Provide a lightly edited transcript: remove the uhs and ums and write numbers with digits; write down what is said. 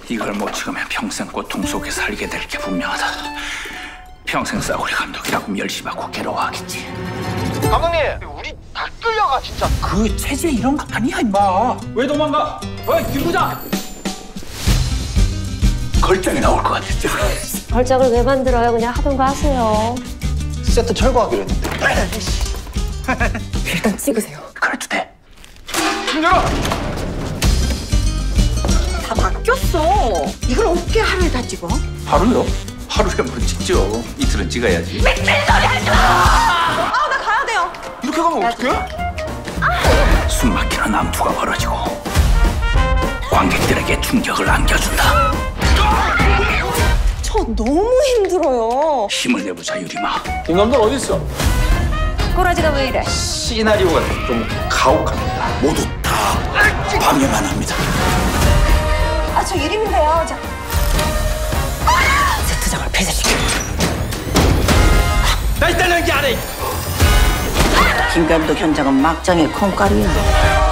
이걸 못 찍으면 평생 고통 속에 살게 될 게 분명하다. 평생 싸구려 감독이라고 멸시받고 괴로워하겠지. 감독님, 우리 다 끌려가 진짜. 그 체제 이런 거 아니야 임마. 왜 도망가? 어이 김 부장. 걸장이 나올 것 같아. 걸작을 왜 만들어요? 그냥 하던 거 하세요. 세트 철거하기로 했는데. 일단 찍으세요. 그래도 돼. 문 열어. 다 바뀌었어. 이걸 어떻게 하루에 다 찍어? 하루요? 하루에 뭐 찍죠. 이틀은 찍어야지. 나 가야 돼요. 이렇게 가면 어떡해? 숨 막히는 암투가 벌어지고 관객들에게 충격을 안겨준다. 저 너무 힘들어요. 힘을 내보자 유리마. 김 감독 어디 있어? 꼬라지가 왜 이래? 시나리오가 좀 가혹합니다. 모두 다 방해만 합니다. 저 이름인데요. 자. 세트장을 폐쇄시켜. 나 있다는 게 아니. 김 감독 현장은 막장의 콩가루야.